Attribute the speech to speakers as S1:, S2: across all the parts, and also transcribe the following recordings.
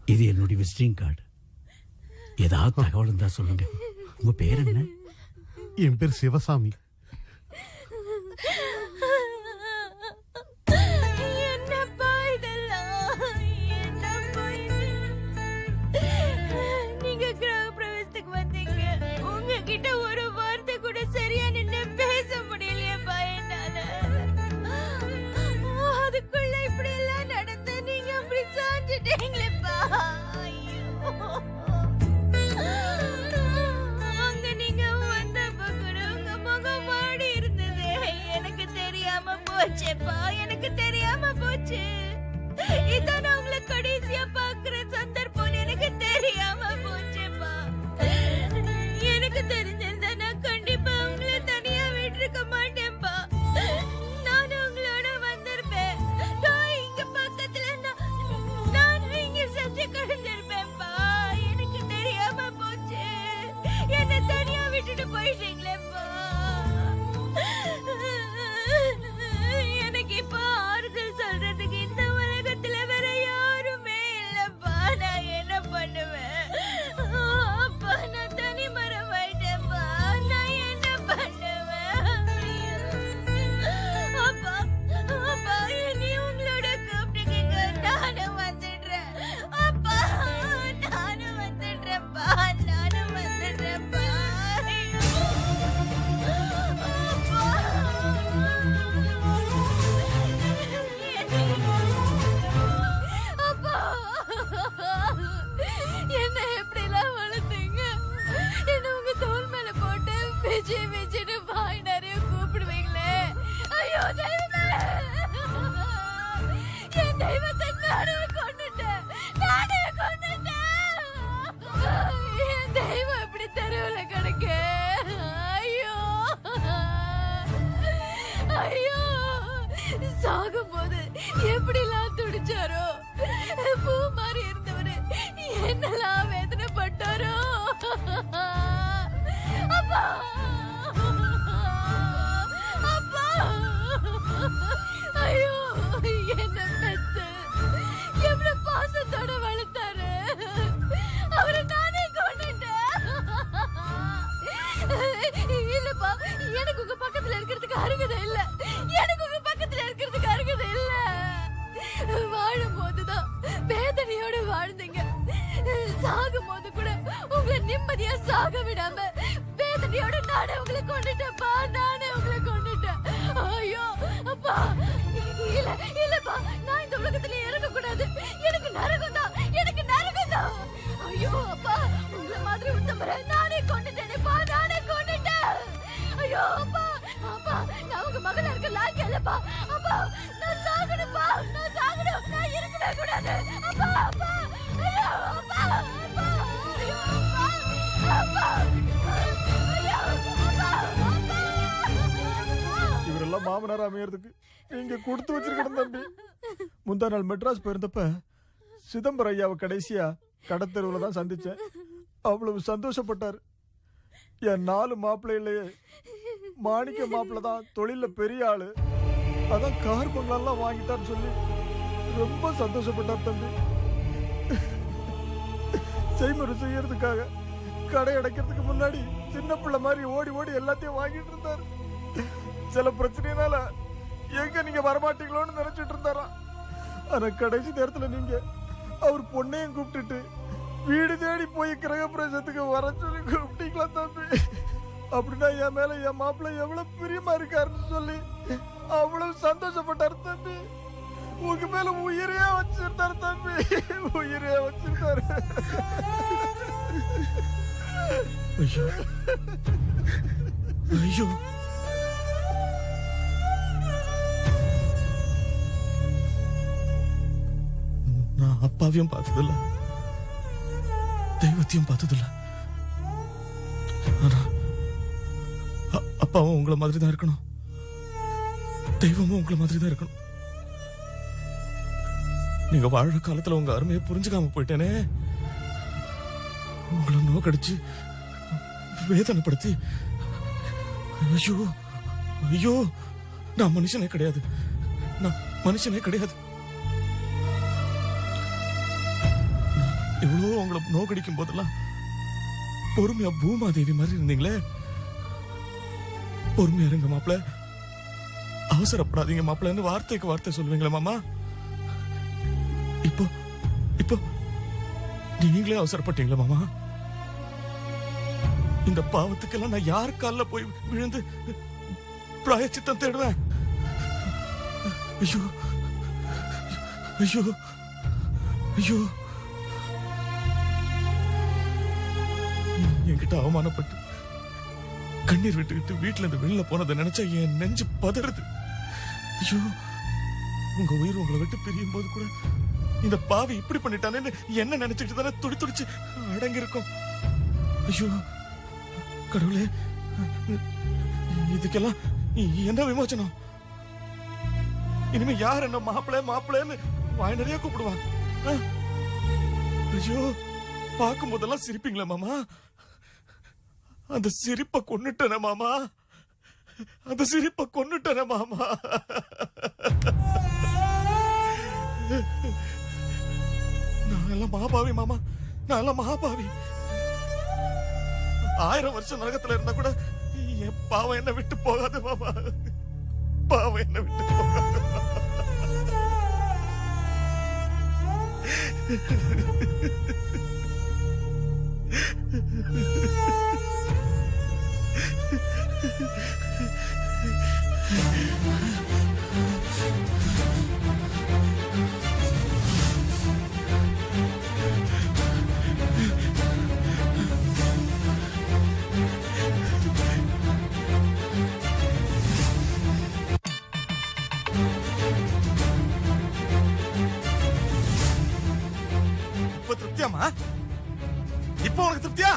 S1: இது என்னுடைய visiting card. ஏதாவது தகவல் இருந்தா சொல்லுங்க. உங்க பேர் என்ன?
S2: என் பேர் சிவசாமி.
S3: எனக்கு தெரியாம போச்சு. இதான் நான் உங்களை கடைசியா பாக்குற சந்தர்ப்பம். எனக்கு தெரியாம போச்சுப்பா. எனக்கு தெரிஞ்சிருந்தா நான் கண்டிப்பா உங்களை தனியா விட்டுருக்க மாட்டேன்பா. நான் உங்களோட வந்திருப்பேன். நான் இங்க பக்கத்துல நான் இங்க செஞ்சு கிடந்திருப்பேன்பா. எனக்கு தெரியாம போச்சு. என்ன தனியா விட்டுட்டு போயிட்டீங்களேப்பா. எனக்கு இப்ப ஆறுதல் சொல்றதுக்கு இந்த உலகத்துல வேற யாருமே இல்லப்பா. நான் என்ன பண்ணுவேன்? அப்பா நான் தனி மரம் ஆயிட்டேன்ப்பா. நான் என்ன பண்ணுவேன்? அப்பா அப்பா நீ உங்களோட கூப்பிட்டுக்கீங்க. நானும் வந்துடுறேன். அப்பா நானும் வந்துடுறேன்ப்பா. நானும் வந்துடுறேன்ப்பா. என்ன எப்படி எல்லாம் வளர்த்தீங்க? என்ன உங்க தோல் மேல போட்டு விஜய் விஜய்னு வாய் நிறைய கூப்பிடுவீங்களே. ஐயோ தெய்வமே, என் தெய்வத்தை நானே கொன்னுட்டேன். என் தெய்வம் எப்படி தெருவுல கிடக்கு. ஐயோ ஐயோ, சாகும் போது எப்படி எல்லாம் துடிச்சாரோ. பூ மாதிரி இருந்தவரு என்னெல்லாம் வேதனைப்பட்டாரோ. அப்பா அப்பா, ஐயோ என்ன பெத்து எவ்வளவு பாசத்தோட வளர்த்தாரு. அவரை நானே கொன்னுட்டேன். இல்லப்பா, எனக்கு உங்க பக்கத்துல இருக்கிறதுக்கு அருகதை இல்ல. எனக்கு உங்க பக்கத்துல இருக்கிறதுக்கு அருகதை இல்ல. வாழும் போதுதான் வேதனையோட வாழ்ந்தீங்க. சாகும் போது கூட உங்களை நிம்மதியா சாக விடாம வேதனையோட நானே உங்களை கொண்டுட்டேன்ப்பா. நானே உங்களை கொண்டுட்டேன். ஐயோ அப்பா, இல்ல இல்லப்பா, நான் இந்த உலகத்துல இறங்க கூடாது. எனக்கு நரகம் தான், எனக்கு நரகம் தான். ஐயோ அப்பா, உங்களை மாதிரி உத்தமரை நானே கொண்டுட்டேனேப்பா. நானே கொண்டுட்டேன். ஐயோ அப்பா அப்பா, நான் உங்க மகளா இருக்க லாய்க்கு இல்லப்பா. அப்பா நான் சாகணும்ப்பா. நான் சாகணும். நான் இருக்கவே கூடாது. அப்பா அப்பா, ஐயோ அப்பா அப்பா, ஐயோ அப்பா அப்பா, ஐயோ அப்பா அப்பா.
S4: இவரெல்லாம் மாமனார் அமையறதுக்கு நீங்க கொடுத்து வச்சிருக்கணும் தம்பி. முந்தா நாள் மெட்ராஸ் போயிருந்தப்ப சிதம்பரம் ஐயாவை கடைசியா கடத்தெருவுல தான் சந்திச்சேன். அவ்வளவு சந்தோஷப்பட்டாரு. என் 4 மாப்பிள்ளையிலேயே மாணிக்க மாப்பிள்ள தான் தொழில பெரிய ஆளு. அதான் கார் பங்களெல்லாம் வாங்கிட்டான்னு சொல்லி ரொம்ப சந்தோஷப்பட்டார் தம்பி. செய்முறை செய்யறதுக்காக கடை அடைக்கிறதுக்கு முன்னாடி சின்ன பிள்ளை மாதிரி ஓடி ஓடி எல்லாத்தையும் வாங்கிட்டு இருந்தாரு. சில பிரச்சனைனால எங்க நீங்க வரமாட்டீங்களோன்னு நினைச்சிட்டு இருந்தாராம். ஆனா கடைசி நேரத்துல நீங்க அவர் பொண்ணையும் கூப்பிட்டுட்டு வீடு தேடி போய் கிரகப்பிரவேசத்துக்கு வர சொல்லி கூப்பிட்டீங்களா தம்பி? அப்படின்னா என் மேல என் மாப்பிள்ளை எவ்வளவு பிரியமா இருக்காருன்னு சொல்லி அவ்வளவு சந்தோஷப்பட்டாரு தம்பி. உங்க மேல உயிரே வச்சிருந்தாரு தம்பி. உயிரே வச்சிருந்தாரு.
S2: ஐயோ ஐயோ, நான் அப்பாவையும் பார்த்ததில்ல, தெய்வத்தையும் பார்த்ததில்ல. ஆனா அப்பாவும் உங்களை மாதிரி தான் இருக்கணும், தெய்வமும் உங்களை மாதிரி தான் இருக்கணும். நீங்க வாழ்ற காலத்துல உங்க அருமையை புரிஞ்சுக்காம போயிட்டேனே. உங்களை நோக்கடிச்சு வேதனைப்படுத்தி, ஐயோ ஐயோ, நான் மனுஷனே கிடையாது. நான் மனுஷனே கிடையாது. இவ்வளவு உங்களை நோக்கடிக்கும் போதெல்லாம் பொறுமையா பூமாதேவி மாதிரி இருந்தீங்களே. பொறுமையா இருங்க மாப்பிள, அவசரப்படாதீங்க மாப்பிளன்னு வார்த்தைக்கு வார்த்தை சொல்லுவீங்களா மாமா? இப்போ இப்போ நீங்களே அவசரப்பட்டீங்களா மாமா? இந்த பாவத்துக்கெல்லாம் நான் யார் கால்ல போய் விழுந்து பிராயச்சித்தம் தேடுவேன்? ஐயோ ஐயோ ஐயோ, என்கிட்ட அவமானப்பட்டு கண்ணீர் விட்டுக்கிட்டு வீட்டுல இருந்து வெளில போனதை நினைச்சா என் நெஞ்சு பதறுது. ஐயோ, உங்க உயிர் உங்களை விட்டு பிரியும் போது கூட இந்த பாவி இப்படி பண்ணிட்டானேன்னு என்ன நினைச்சுக்கிட்டு தானே துடி துடிச்சு அடங்கி இருக்கும். ஐயோ கடவுளே, இதுக்கெல்லாம் என்ன விமோசனம்? இனிமே யார் என்ன மாப்பிள்ளை மாப்பிள்ளைன்னு வாய் நிறைய கூப்பிடுவான். ஐயோ, பார்க்கும் போதெல்லாம் சிரிப்பீங்களா மாமா? அந்த சிரிப்பை கொன்னுட்டன மாமா, அந்த சிரிப்பை கொன்னுட்டன மாமா. நான் எல்லாம் மகாபாவி மாமா, நான் எல்லாம் மகாபாவி. 1000 வருஷம் நரகத்துல இருந்தா கூட என் பாவம் என்ன விட்டு போகாது மாமா, பாவம் என்ன விட்டு போகாது. திருப்தியாமா? இப்போ உனக்கு திருப்தியா?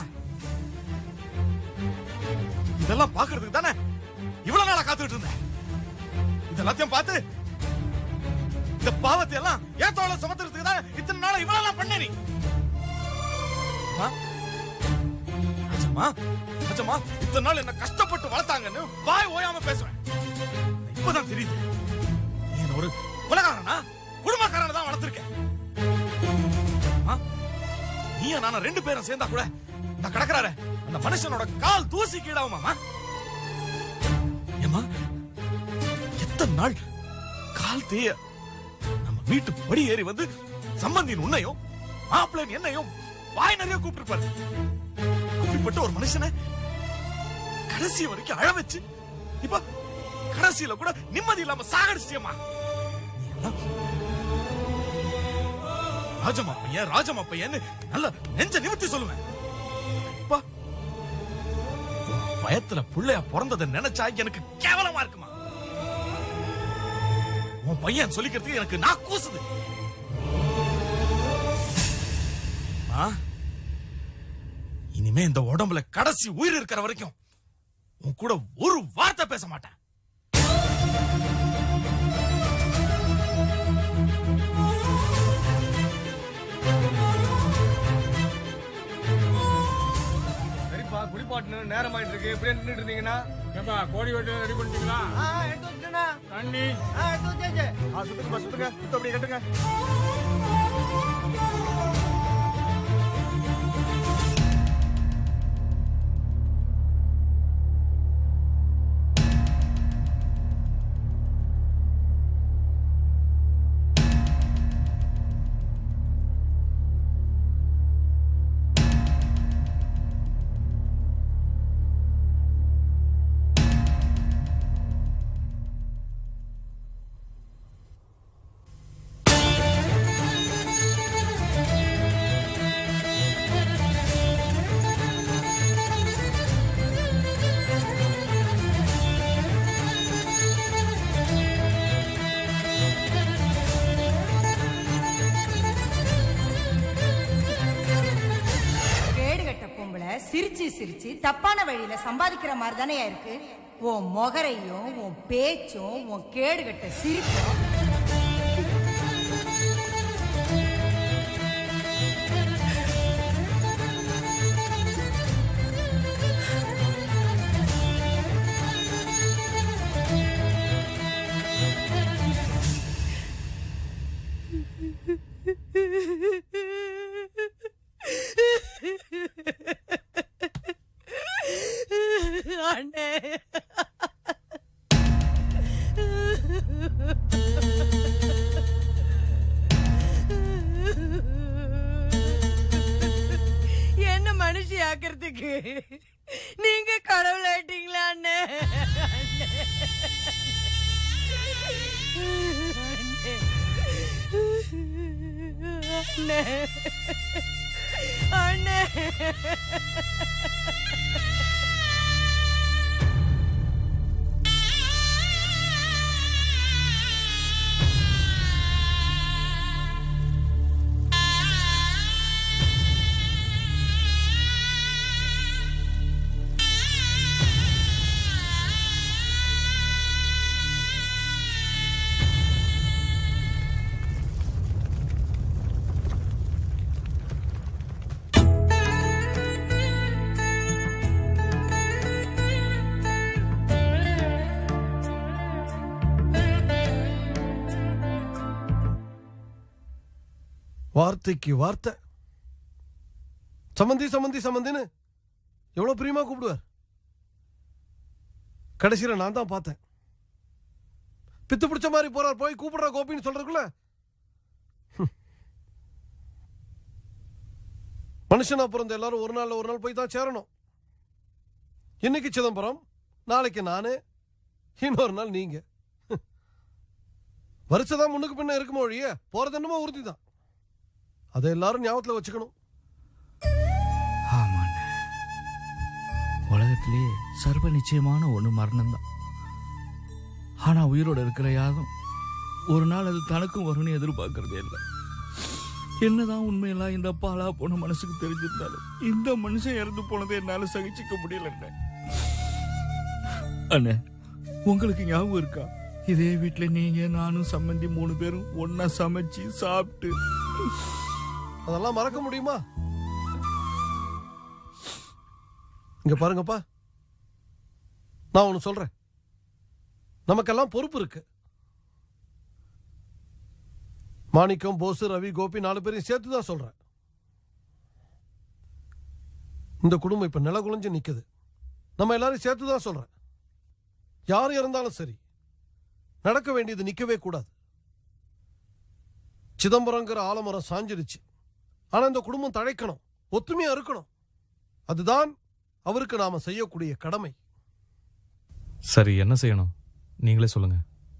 S2: இதெல்லாம் பாக்குறதுக்கு தானே இவ்வளவு நாளா காத்துக்கிட்டு இருந்தேன். இதெல்லாத்தையும் பார்த்து இந்த பாவத்தை எல்லாம் ஏத்தோட சுமத்துறதுக்கு தான் இத்தனை நாளா இவ்வளவு பண்ண நீ. ராஜம்மா, இத்தனை நாள் என்ன கஷ்டப்பட்டு வளர்த்தாங்கன்னு வாய் ஓயாம பேசுவேன். இப்பதான் தெரியுது நீ ஒரு குலகாரனா குடும்பக்காரனை தான் வளர்த்திருக்கேன். நீ நான 2 பேரும் சேர்ந்தா கூட இந்த கடற்கறாரு அந்த மனுஷனோட கால் தூசி கீழாவுமாமா. ஏமா, எத்தனை நாள் கால் தேய நம்ம வீட்டு படி ஏறி வந்து சம்பந்தின் உன்னையும் மாப்பிள்ளைன் என்னையும் வாய் நிறைய கூப்பிட்டுருப்பாரு. அப்படிப்பட்ட ஒரு மனுஷனை கடைசி வரைக்கும் அழ வச்சு இப்ப கடைசியில கூட நிம்மதி இல்லாம சாகடிச்சியம்மா. ராஜமா பையன் நல்ல நெஞ்ச நிமித்தி சொல்லுவேன். பயத்துல புள்ளையா பிறந்ததை நினைச்சா எனக்கு கேவலமா இருக்குமா? உன் பையன் சொல்லிக்கிறதுக்கு எனக்கு நான் கூசுது. இனிமே இந்த உடம்புல கடைசி உயிர் இருக்கிற வரைக்கும் உன் கூட ஒரு வார்த்தை பேச மாட்டேன்.
S4: குளிப்பாட்டு நேரம் ஆயிட்டு இருக்கு. இப்படியே நின்றுட்டு இருந்தீங்கன்னா கோழி வெட்டு ரெடி பண்ணிட்டீங்களா? எடுத்து வச்சுட்டேன்னா. தண்ணி எடுத்து வச்சாச்சு. சுத்துங்க சுத்துங்க, சுத்த அப்படியே கட்டுங்க.
S5: சிரிச்சு சிரிச்சு தப்பான வழியில சம்பாதிக்கிற மாதிரி தானே இருக்கு. உன் முகரையும் உன் பேச்சும் உன் கேடுகட்ட சிரிப்பும் பாக்குறதுக்கு நீங்க கடவுளாயிட்டீங்களா அண்ணே? அண்ணே அண்ணே
S6: வார்த்தைக்கு வார்த்தை சம்பந்தி சம்பந்தி சம்பந்தின்னு எவ்வளவு பிரியமா கூப்பிடுவார். கடைசியில நான் தான் பார்த்தேன். பித்து பிடிச்ச மாதிரி போறார். போய் கூப்பிடுற கோபின்னு சொல்றதுக்குள்ள மனுஷனா பிறந்த எல்லாரும் ஒரு நாள் போய் தான் சேரணும். இன்னைக்கு சிதம்பரம், நாளைக்கு நானு, இன்னொரு நாள் நீங்க. வருஷதான் முன்னுக்கு பின்ன இருக்குமோ ஒழிய போறது என்னமோ உறுதி தான். அதை எல்லாரும் ஞாபகத்தில் வச்சுக்கணும்.
S1: ஆமாண்ண, உலகத்திலேயே சர்வ நிச்சயமான ஒண்ணு மரணம் தான். ஆனா உயிரோட இருக்கிற யாரும் ஒரு நாள் அது தனக்கும் வரும்னு எதிர்பார்க்கறதே இல்லை. என்னதான் உண்மையெல்லாம் இந்த பாலா போன மனசுக்கு தெரிஞ்சிருந்தாலும் இந்த மனுஷன் இறந்து போனதை என்னால சகிச்சுக்க முடியல. அண்ணே, உங்களுக்கு ஞாபகம் இருக்கா? இதே வீட்டுல நீங்க நானும் சம்பந்தி 3 பேரும் ஒன்னா சமைச்சு சாப்பிட்டு.
S6: அதெல்லாம் மறக்க முடியுமா? இங்க பாருங்கப்பா, நான் ஒண்ணு சொல்றேன். நமக்கெல்லாம் பொறுப்பு இருக்கு. மாணிக்கம், போஸ், ரவி, கோபி 4 பேரையும் சேர்த்துதான் சொல்றேன். இந்த குடும்பம் இப்ப நிலகுலைஞ்சு நிக்குது. நம்ம எல்லாரும் சேர்த்துதான் சொல்றேன். யாரும் இருந்தாலும் சரி, நடக்க வேண்டியது நிக்கவே கூடாது. சிதம்பரங்கிற ஆலமரம் சாஞ்சிருச்சு. ஆனா இந்த குடும்பம் தழைக்கணும், ஒத்துமையா இருக்கணும். அதுதான் அவருக்கு நாம செய்யக்கூடிய கடமை.
S2: சரி, என்ன செய்யணும் நீங்களே சொல்லுங்க.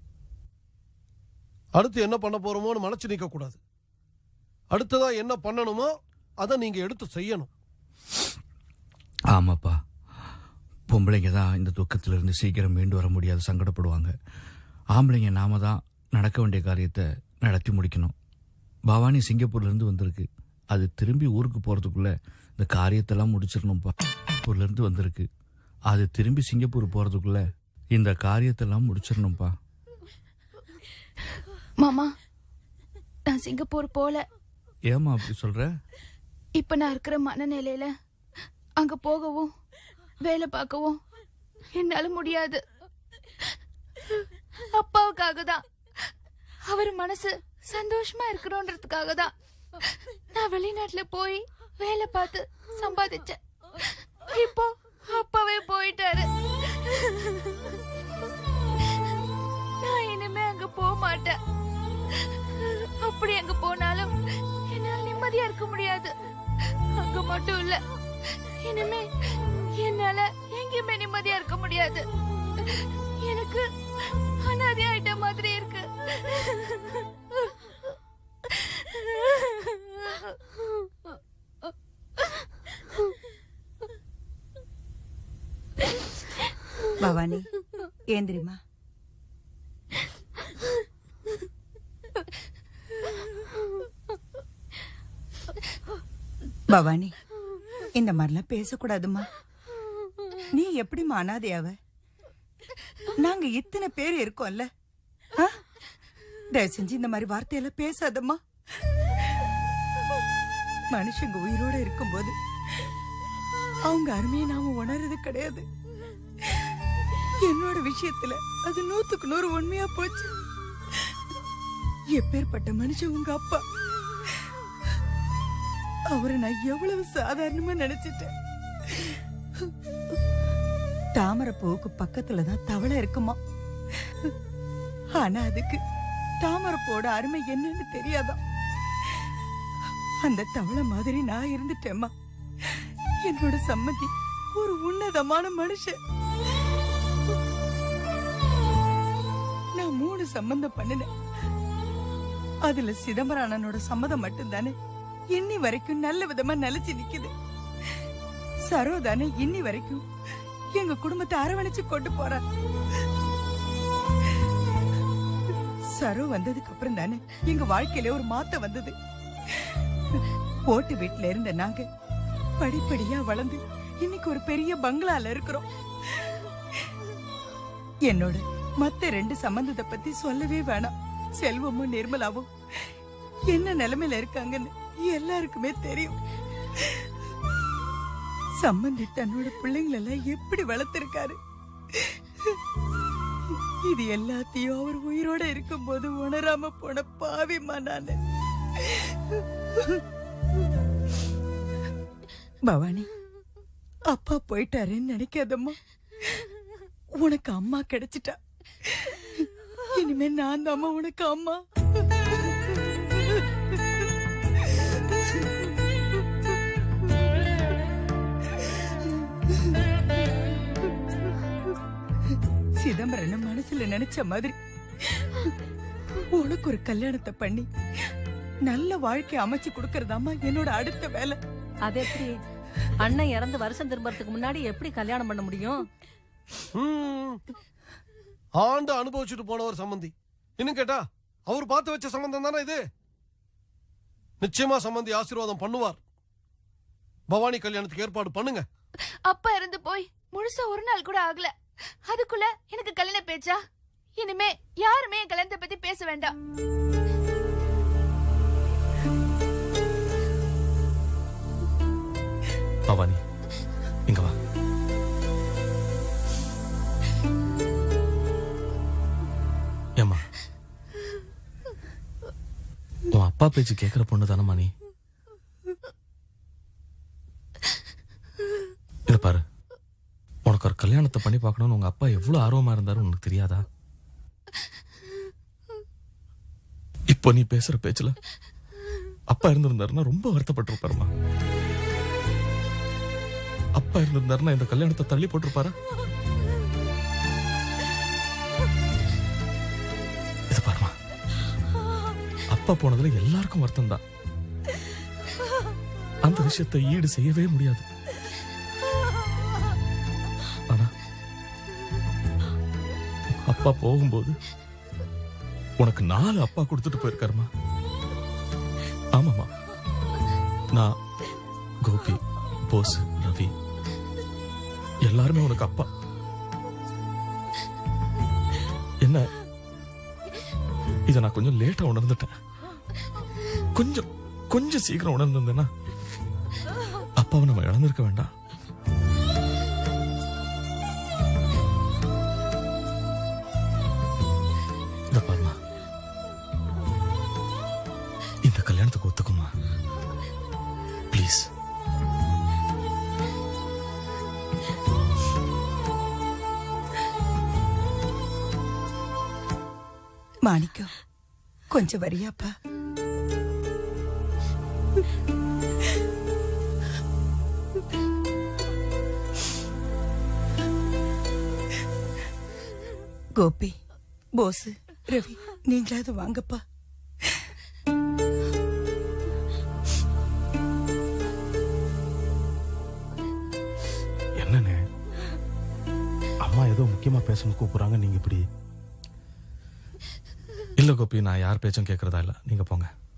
S6: அடுத்து என்ன பண்ண போறோமோன்னு மனச்சு நிக்க கூடாது. அடுத்ததா என்ன பண்ணணுமோ அதை நீங்க எடுத்து செய்யணும்.
S1: ஆமாப்பா, பொம்பளைங்க தான் இந்த துக்கத்திலிருந்து சீக்கிரம் மீண்டு வர முடியாது, சங்கடப்படுவாங்க. ஆம்பளைங்க நாம தான் நடக்க வேண்டிய காரியத்தை நடத்தி முடிக்கணும். பவானி சிங்கப்பூர்ல இருந்து வந்திருக்கு. அது திரும்பி ஊருக்கு போறதுக்குள்ள இந்த காரியத்தெல்லாம் முடிச்சிடணும்ப்பா. சிங்கப்பூர்ல இருந்து வந்திருக்கு. அது திரும்பி சிங்கப்பூர் போறதுக்குள்ள இந்த காரியத்தெல்லாம் முடிச்சிடணும்ப்பா.
S3: மாமா, நான் சிங்கப்பூர் போல.
S1: ஏமா அப்படி சொல்ற?
S3: இப்ப நான் இருக்கிற மனநிலையில அங்க போகவும் வேலை பார்க்கவும் என்னால முடியாது. அப்பாவுக்காக தான், அவர் மனசு சந்தோஷமா இருக்கணும்ன்றதுக்காக தான் நான் வெளிநாட்டுல போய் வேலை பார்த்து சம்பாதிச்சேன். இப்போ அப்பாவே போயிட்டாரு. நான் இனிமே அங்க போக மாட்டேன். அப்படி அங்க போனாலும் என்னால நிம்மதியா இருக்க முடியாது. அங்க மட்டும் இல்ல, இனிமே என்னால எங்கேயுமே நிம்மதியா இருக்க முடியாது. எனக்கு அனாதை ஆயிட்ட மாதிரி இருக்கு.
S5: பவானி, ஏந்திரிமா. பவானி, இந்த மாதிரிலாம் பேசக்கூடாதுமா. நீ எப்படிமா அனாதையாவ? நாங்க இத்தனை பேர் இருக்கோம்ல. தயவு செஞ்சு இந்த மாதிரி வார்த்தையெல்லாம் பேசாதம்மா. மனுஷங்க உயிரோட இருக்கும்போது அவங்க அருமையை நாம உணர்றது கிடையாது. என்னோட விஷயத்துல அது 100க்கு 100 உண்மையா போச்சு. எப்பேற்பட்ட மனுஷன் உங்க அப்பா. அவரை நான் எவ்வளவு சாதாரணமா நினைச்சிட்டேன். தாமரை பூவுக்கு பக்கத்துலதான் தவளை இருக்குமா. ஆனா அதுக்கு தாமரை பூவோட அருமை என்னன்னு தெரியாதான். அந்த தவளை மாதிரி நான் இருந்துட்டேம்மா. என்னோட சம்மந்தி ஒரு உன்னதமான மனுஷன். நான் 3 சம்பந்தம் பண்ணினேன். அதுல சிதம்பரம் அண்ணனோட சம்மதம் மட்டும்தானே இன்னி வரைக்கும் நல்ல விதமா நிலைச்சு நிக்குது. சரோ தானே இன்னி வரைக்கும் எங்க குடும்பத்தை அரவணைச்சு கொண்டு போற. சரோ வந்ததுக்கு அப்புறம் தானே எங்க வாழ்க்கையில ஒரு மாற்றம் வந்தது. ஓட்டு வீட்டுல இருந்த நாங்க படிப்படியா வளர்ந்து இன்னைக்கு ஒரு பெரிய பங்களால இருக்கிறோம். என்னோட மத்த 2 சம்பந்தத்தை பத்தி சொல்லவே வேணாம். செல்வமும் நிர்மலாவும் என்ன நிலைமையில இருக்காங்கன்னு எல்லாருக்குமே தெரியும். சம்பந்தி தன்னோட பிள்ளைங்களெல்லாம் எப்படி வளர்த்திருக்காரு. இது எல்லாத்தையும் அவர் உயிரோட இருக்கும் போது உணராம போன பாவிமா நானு. பவானி, அப்பா போயிட்டாருன்னு நினைக்காதம்மா. உனக்கு அம்மா கிடைச்சிட்டா. இனிமே நான் தான் உனக்கு அம்மா. சிதம்பரம் மனசுல நினைச்ச மாதிரி உனக்கு ஒரு கல்யாணத்தை பண்ணி நல்ல வாழ்க்கை அமைச்சு கொடுக்கறதாமா என்னோட அடுத்த வேலை.
S7: அது எப்படி? அண்ணன் இறந்து வருஷம் திரும்பறதுக்கு முன்னாடி எப்படி கல்யாணம் பண்ண முடியும்?
S6: ஆண்டு அனுபவிச்சுட்டு போன ஒரு சம்பந்தி. இன்னும் கேட்டா அவர் பார்த்து வச்ச சம்பந்தம் தானே இது. நிச்சயமா சம்பந்தி ஆசீர்வாதம் பண்ணுவார். பவானி கல்யாணத்துக்கு ஏற்பாடு பண்ணுங்க.
S3: அப்பா இறந்து போய் முழுசா ஒரு நாள் கூட ஆகல, அதுக்குள்ள எனக்கு கல்யாண பேச்சா? இனிமே யாருமே என் கல்யாணத்தை பத்தி பேச வேண்டாம்.
S2: பவானி, இங்க வா. ஏம்மா, உன் அப்பா பேச்சு கேட்கிற பொண்ணு தானம்மா நீ? இத பாரு, உனக்கு ஒரு கல்யாணத்தை பண்ணி பார்க்கணும்னு உங்க அப்பா எவ்வளவு ஆர்வமா இருந்தாரு உனக்கு தெரியாதா? இப்போ நீ பேசுற பேச்சுல அப்பா இருந்திருந்தாருன்னா ரொம்ப வருத்தப்பட்டிருப்பாருமா. அப்பா இருந்திருந்தாருன்னா இந்த கல்யாணத்தை தள்ளி போட்டிருப்பாரா? இது பாருமா, அப்பா போனதுல எல்லாருக்கும் வருத்தம் தான். அந்த விஷயத்தை ஈடு செய்யவே முடியாது. ஆனா அப்பா போகும்போது உனக்கு 4 அப்பா கொடுத்துட்டு போயிருக்காருமா. ஆமாமா, நான், கோபி, போஸ், ரவி எல்லாருமே உனக்கு அப்பா. என்ன, இத நான் கொஞ்சம் லேட்டா உணர்ந்துட்டேன். கொஞ்சம் சீக்கிரம் உணர்ந்திருந்தேன்னா அப்பாவை நம்ம இழந்திருக்க வேண்டாம். இத பாருமா, இந்த கல்யாணத்துக்கு ஒத்துக்குமா ப்ளீஸ்.
S5: மாணிக்கம், கொஞ்சம் வரியாப்பா. கோபி, போஸ், ரவி, நீங்களாவது வாங்கப்பா.
S8: என்னன்னு அம்மா ஏதோ முக்கியமா பேசணும் கூப்பிடுறாங்க, நீங்க இப்படி?
S2: இல்ல கோபி, நான் யார் பேச்சும் கேட்கறதா இல்ல, நீங்க போங்க.